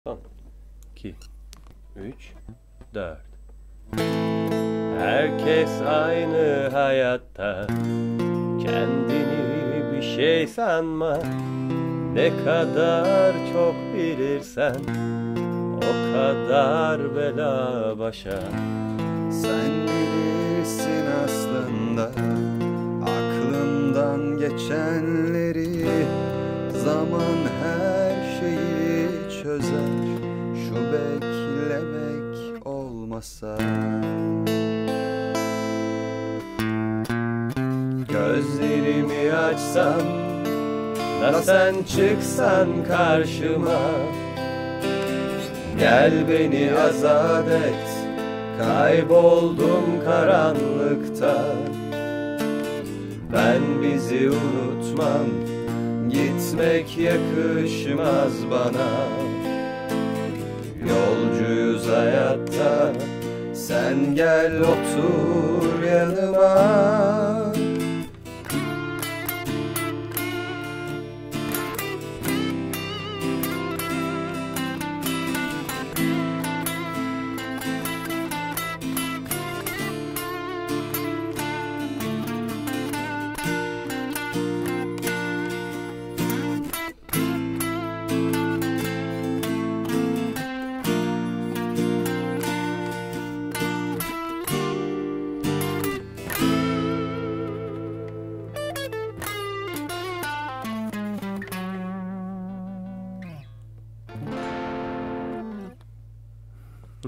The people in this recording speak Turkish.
Son 2 3 4. Herkes aynı hayatta, kendini bir şey sanma. Ne kadar çok bilirsen o kadar bela başa. Sen bilirsin aslında aklımdan geçenleri. Zaman her şeyi çözer, şu beklemek olmasa. Gözlerimi açsam da sen çıksan karşıma. Gel beni azat et, kayboldum karanlıkta. Ben bizi unutmam, gitmek yakışmaz bana. Yolcuyuz hayatta, sen gel otur yanıma.